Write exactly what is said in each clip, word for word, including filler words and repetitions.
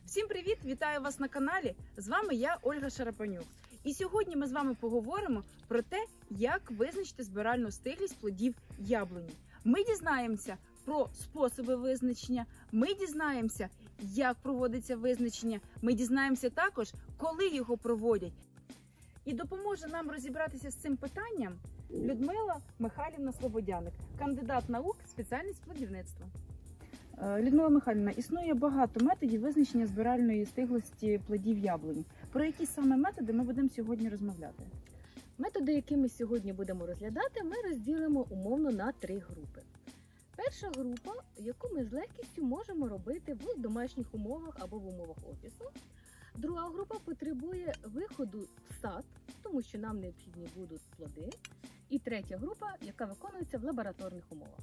Всім привіт! Вітаю вас на каналі! З вами я, Ольга Шарапанюк. І сьогодні ми з вами поговоримо про те, як визначити збиральну стиглість плодів яблуні. Ми дізнаємося про способи визначення, ми дізнаємося, як проводиться визначення, ми дізнаємося також, коли його проводять. І допоможе нам розібратися з цим питанням Людмила Михайлівна Слободяник, кандидат наук, спеціальність плодівництва. Людмила Михайлівна, існує багато методів визначення збиральної стиглості плодів яблуні. Про які саме методи ми будемо сьогодні розмовляти? Методи, які ми сьогодні будемо розглядати, ми розділимо умовно на три групи. Перша група, яку ми з легкістю можемо робити в домашніх умовах або в умовах офісу. Друга група потребує виходу в сад, тому що нам необхідні будуть плоди. І третя група, яка виконується в лабораторних умовах.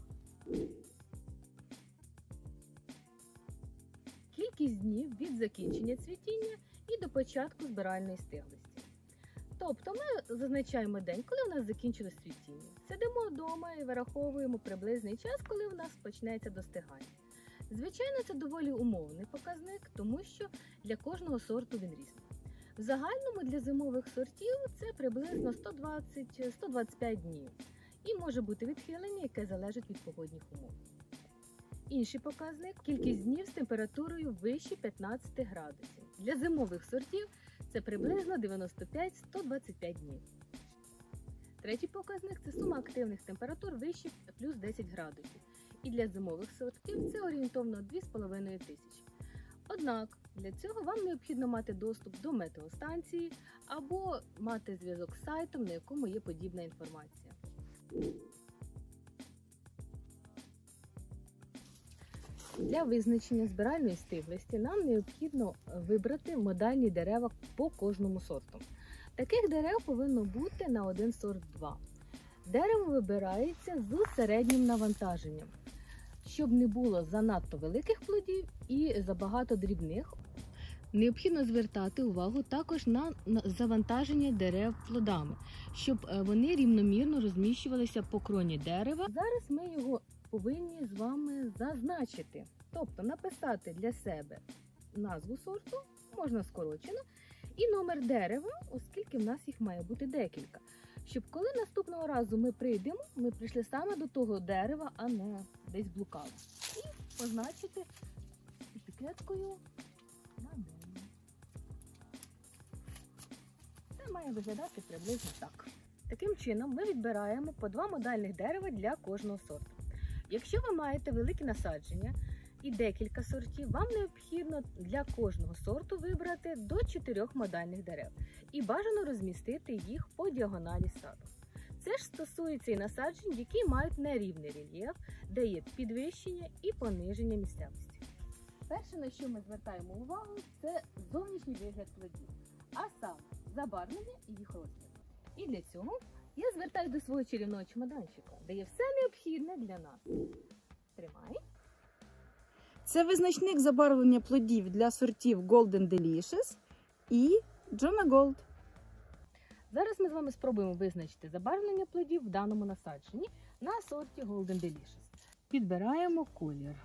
Кількість днів від закінчення цвітіння і до початку збиральної стиглості. Тобто ми зазначаємо день, коли у нас закінчилось цвітіння. Сидимо вдома і вираховуємо приблизний час, коли у нас почнеться достигання. Звичайно, це доволі умовний показник, тому що для кожного сорту він різний. В загальному для зимових сортів це приблизно сто двадцять - сто двадцять п'ять днів. І може бути відхилення, яке залежить від погодних умов. Інший показник – кількість днів з температурою вище п'ятнадцяти градусів. Для зимових сортів це приблизно дев'яносто п'ять - сто двадцять п'ять днів. Третій показник – це сума активних температур вище плюс десять градусів. І для зимових сортів це орієнтовно дві з половиною тисячі. Однак, для цього вам необхідно мати доступ до метеостанції або мати зв'язок з сайтом, на якому є подібна інформація. Для визначення збиральної стиглості нам необхідно вибрати модальні дерева по кожному сорту. Таких дерев повинно бути на один сорт два. Дерево вибирається з середнім навантаженням, щоб не було занадто великих плодів і забагато дрібних. Необхідно звертати увагу також на завантаження дерев плодами, щоб вони рівномірно розміщувалися по кроні дерева. Зараз ми його повинні з вами зазначити, тобто написати для себе назву сорту, можна скорочено, і номер дерева, оскільки в нас їх має бути декілька. Щоб коли наступного разу ми прийдемо, ми прийшли саме до того дерева, а не десь блукали. І позначити етикеткою на дерево. Це має виглядати приблизно так. Таким чином ми відбираємо по два модальних дерева для кожного сорту. Якщо ви маєте великі насадження і декілька сортів, вам необхідно для кожного сорту вибрати до чотирьох модальних дерев і бажано розмістити їх по діагоналі саду. Це ж стосується і насаджень, які мають нерівний рельєф, де є підвищення і пониження місцевості. Перше, на що ми звертаємо увагу, це зовнішній вигляд плодів, а саме забарвлення і їх розмір. І для цього я звертаюся до свого чарівного чемоданчика, де є все необхідне для нас. Тримай. Це визначник забарвлення плодів для сортів Golden Delicious і Jonah Gold. Зараз ми з вами спробуємо визначити забарвлення плодів в даному насадженні на сорті Golden Delicious. Підбираємо колір.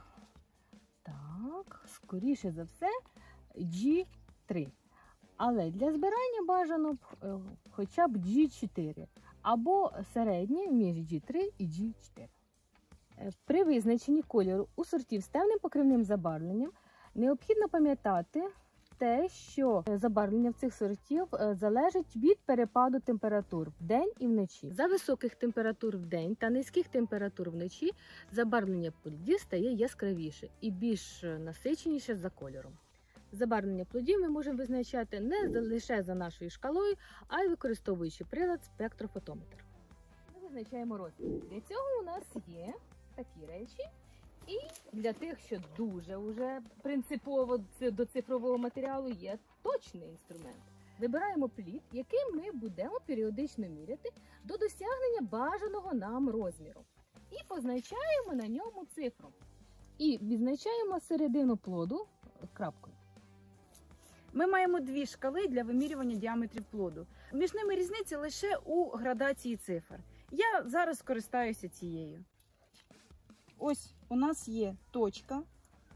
Так, скоріше за все джі три. Але для збирання бажано хоча б джі чотири або середнє між джі три і джі чотири. При визначенні кольору у сортів з темним покривним забарвленням необхідно пам'ятати те, що забарвлення в цих сортів залежить від перепаду температур вдень і вночі. За високих температур вдень та низьких температур вночі забарвлення плодів стає яскравіше і більш насиченіше за кольором. Забарвлення плодів ми можемо визначати не лише за нашою шкалою, а й використовуючи прилад спектрофотометр. Ми визначаємо розмір. Для цього у нас є такі речі. І для тих, що дуже вже принципово до цифрового матеріалу, є точний інструмент. Вибираємо плід, який ми будемо періодично міряти до досягнення бажаного нам розміру. І позначаємо на ньому цифру. І відзначаємо середину плоду крапкою. Ми маємо дві шкали для вимірювання діаметрів плоду. Між ними різниця лише у градації цифр. Я зараз скористаюся цією. Ось у нас є точка,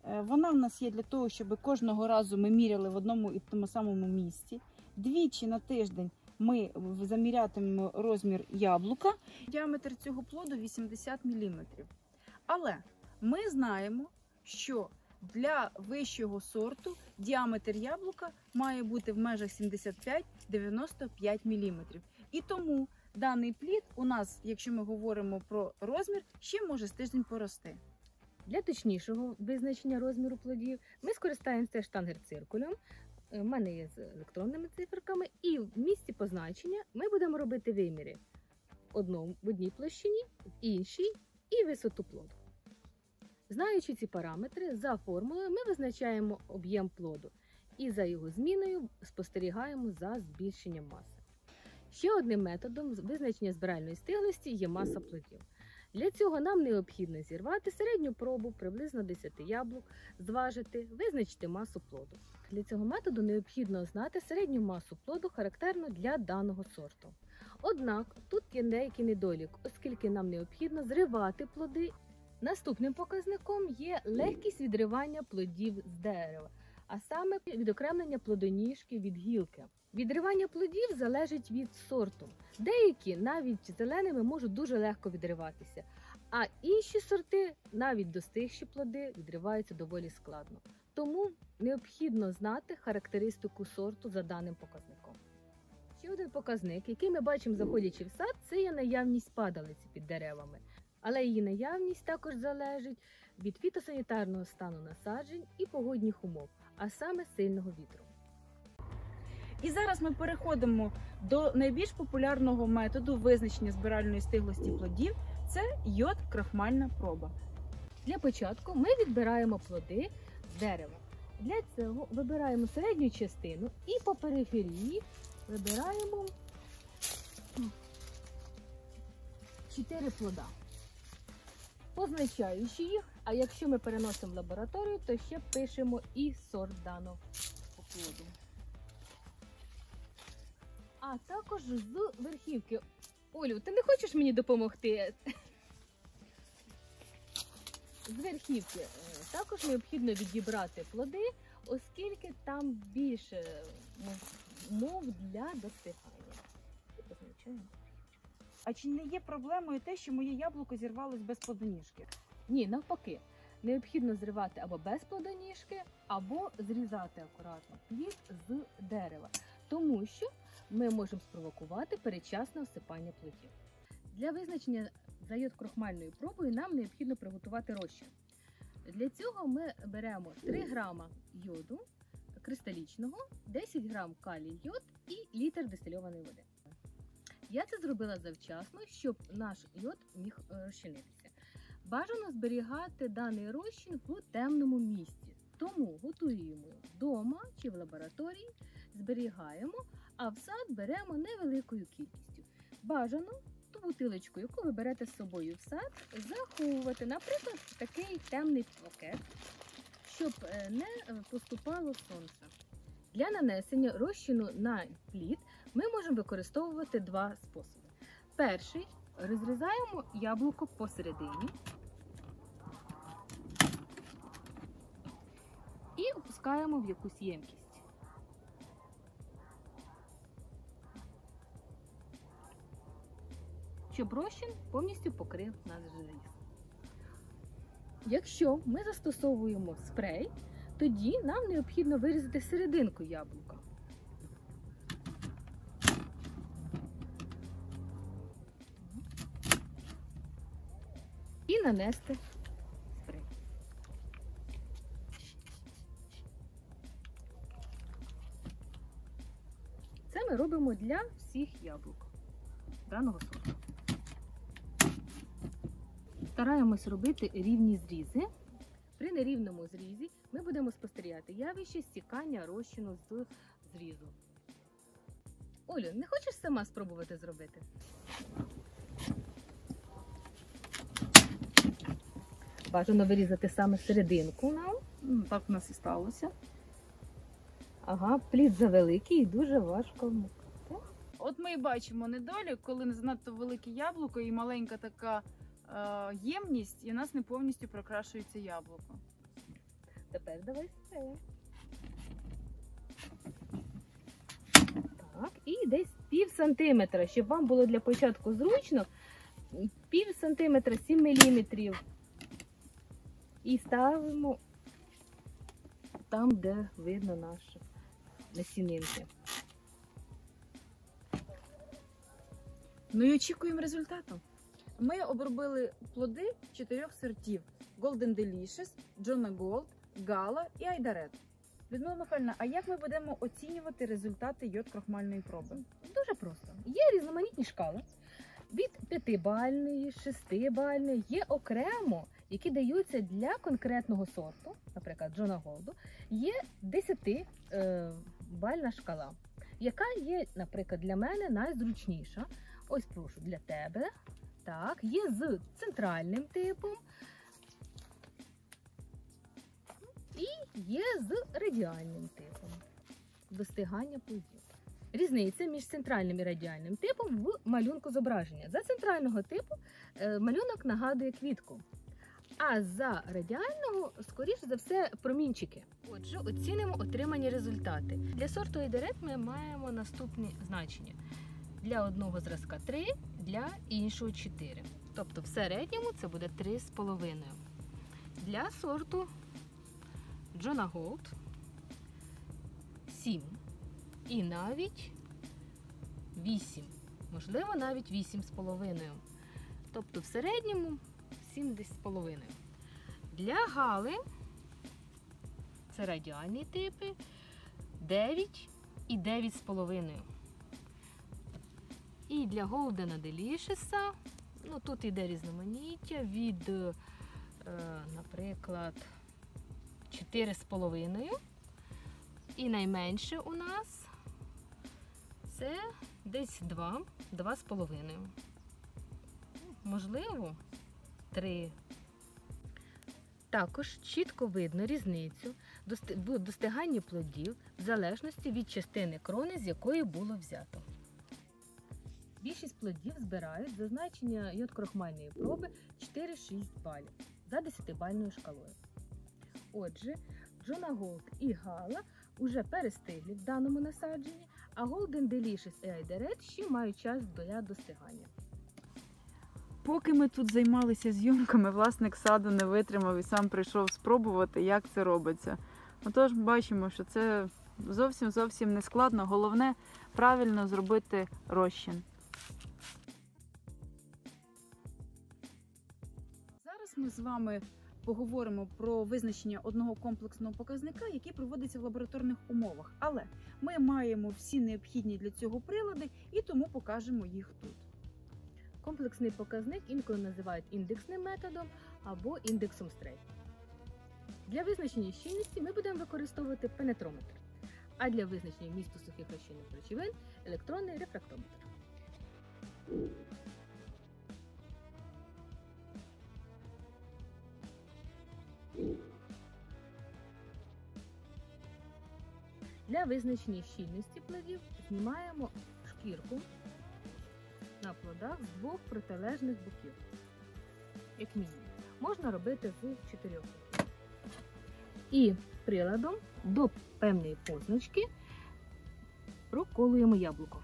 Е, Вона в нас є для того, щоб кожного разу ми міряли в одному і тому самому місці. Двічі на тиждень ми замірятимемо розмір яблука. Діаметр цього плоду вісімдесят міліметрів. Але ми знаємо, що для вищого сорту діаметр яблука має бути в межах сімдесят п'ять - дев'яносто п'ять міліметрів. І тому даний плід у нас, якщо ми говоримо про розмір, ще може з тиждень порости. Для точнішого визначення розміру плодів ми скористаємося штангер-циркулем. У мене є з електронними циферками, і в місці позначення ми будемо робити виміри в одному, в одній площині, в іншій і висоту плоду. Знаючи ці параметри, за формулою ми визначаємо об'єм плоду і за його зміною спостерігаємо за збільшенням маси. Ще одним методом визначення збиральної стиглості є маса плодів. Для цього нам необхідно зірвати середню пробу приблизно десять яблук, зважити, визначити масу плоду. Для цього методу необхідно знати середню масу плоду, характерну для даного сорту. Однак тут є деякий недолік, оскільки нам необхідно зривати плоди. Наступним показником є легкість відривання плодів з дерева, а саме відокремлення плодоніжки від гілки. Відривання плодів залежить від сорту. Деякі навіть зеленими можуть дуже легко відриватися, а інші сорти, навіть достигші плоди, відриваються доволі складно. Тому необхідно знати характеристику сорту за даним показником. Ще один показник, який ми бачимо, заходячи в сад, це є наявність падалиці під деревами. Але її наявність також залежить від фітосанітарного стану насаджень і погодних умов, а саме сильного вітру. І зараз ми переходимо до найбільш популярного методу визначення збиральної стиглості плодів – це йод-крахмальна проба. Для початку ми відбираємо плоди з дерева. Для цього вибираємо середню частину і по периферії вибираємо чотири плода, позначаючи їх, а якщо ми переносимо в лабораторію, то ще пишемо і сорт даного плоду. А також з верхівки. Олю, ти не хочеш мені допомогти? З верхівки також необхідно відібрати плоди, оскільки там більше умов для достигання. А чи не є проблемою те, що моє яблуко зірвалось без плодоніжки? Ні, навпаки. Необхідно зривати або без плодоніжки, або зрізати акуратно плід з дерева, тому що ми можемо спровокувати передчасне всипання плодів. Для визначення за йод-крохмальною пробою нам необхідно приготувати розчин. Для цього ми беремо три грама йоду кристалічного, десять грам калій йод і літр дистильованої води. Я це зробила завчасно, щоб наш йод міг розчинитися. Бажано зберігати даний розчин в темному місці, тому готуємо вдома чи в лабораторії, зберігаємо, а в сад беремо невеликою кількістю. Бажано ту бутилочку, яку ви берете з собою в сад, заховувати, наприклад, в такий темний пакет, щоб не поступало сонце. Для нанесення розчину на плід ми можемо використовувати два способи. Перший – розрізаємо яблуко посередині і опускаємо в якусь ємкість. Щоб розчин повністю покрив наш зріз. Якщо ми застосовуємо спрей, тоді нам необхідно вирізати серединку яблука. І нанести спрей. Це ми робимо для всіх яблук даного сорту. Стараємось робити рівні зрізи. При нерівному зрізі ми будемо спостерігати явище стікання розчину з зрізу. Олю, не хочеш сама спробувати зробити? Бажано вирізати саме серединку нам. Так у нас і сталося. Ага, плід завеликий і дуже важко вмикати. От ми і бачимо недолік, коли не занадто велике яблуко і маленька така е, ємність, і у нас не повністю прокрашується яблуко. Тепер давай спray. Так, і десь пів сантиметра, щоб вам було для початку зручно, пів сантиметра, сім міліметрів. І ставимо там, де видно наші насінинки. Ну і очікуємо результату. Ми обробили плоди чотирьох сортів: Golden Delicious, Jonah Gold, Gala і Айдарет. Людмила Михайлівна, а як ми будемо оцінювати результати йод-крохмальної проби? Дуже просто. Є різноманітні шкали. Від п'ятибальної, шестибальної, є окремо, які даються для конкретного сорту, наприклад, Jonah Gold, є десятибальна шкала, яка є, наприклад, для мене найзручніша. Ось, прошу, для тебе. Так, є з центральним типом і є з радіальним типом достигання плодів. Різниця між центральним і радіальним типом в малюнку зображення. За центрального типу малюнок нагадує квітку, а за радіального, скоріше за все, промінчики. Отже, оцінимо отримані результати. Для сорту Айдарет ми маємо наступні значення. Для одного зразка три, для іншого чотири. Тобто в середньому це буде три з половиною. Для сорту Jonah Gold сім. І навіть вісім. Можливо, навіть вісім з половиною. Тобто в середньому сім з половиною. Для Гали, це радіальні типи, дев'ять і дев'ять з половиною. І для Golden Delicious, ну тут йде різноманіття від, е, наприклад, чотири з половиною. І найменше у нас це десь два, два з половиною. Можливо, три. Також чітко видно різницю в достиганні плодів в залежності від частини крони, з якої було взято. Більшість плодів збирають за значення йод-крохмальної проби чотири-шість балів за десятибальною шкалою. Отже, Jonah Gold і Gala уже перестиглі в даному насадженні, а Golden Delicious і Айдарет ще мають час для достигання. Поки ми тут займалися зйомками, власник саду не витримав і сам прийшов спробувати, як це робиться. Отож, бачимо, що це зовсім-зовсім не складно. Головне – правильно зробити розчин. Зараз ми з вами поговоримо про визначення одного комплексного показника, який проводиться в лабораторних умовах. Але ми маємо всі необхідні для цього прилади і тому покажемо їх тут. Комплексний показник інколи називають індексним методом або індексом Стрейт. Для визначення щільності ми будемо використовувати пенетрометр, а для визначення вмісту сухих розчинних речовин – електронний рефрактометр. Для визначення щільності плодів знімаємо шкірку на плодах з двох протилежних боків, як мінімум. Можна робити з чотирьох. І приладом до певної позначки проколуємо яблуко.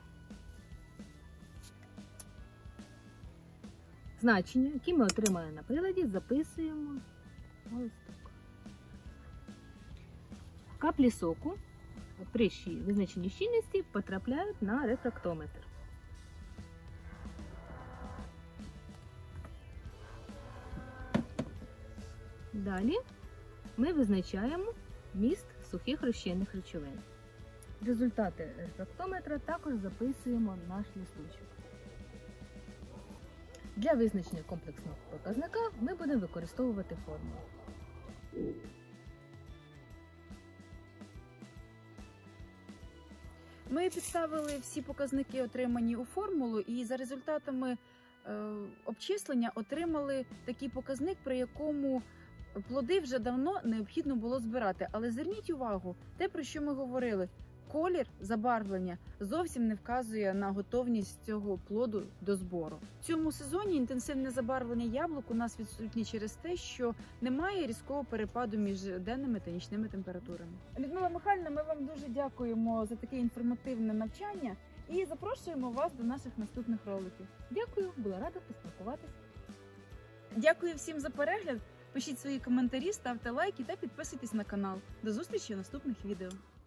Значення, які ми отримали на приладі, записуємо на листок. Каплі соку при визначенні щільності потрапляють на рефрактометр. Далі ми визначаємо вміст сухих розчинних речовин. Результати рефрактометра також записуємо в наш листочок. Для визначення комплексного показника ми будемо використовувати формулу. Ми підставили всі показники, отримані у формулу, і за результатами е, обчислення отримали такий показник, при якому плоди вже давно необхідно було збирати. Але зверніть увагу, те, про що ми говорили, колір забарвлення зовсім не вказує на готовність цього плоду до збору. В цьому сезоні інтенсивне забарвлення яблук у нас відсутнє через те, що немає різкого перепаду між денними та нічними температурами. Людмила Михайлівна, ми вам дуже дякуємо за таке інформативне навчання і запрошуємо вас до наших наступних роликів. Дякую, була рада поспілкуватися. Дякую всім за перегляд. Пишіть свої коментарі, ставте лайки та підписуйтесь на канал. До зустрічі у наступних відео.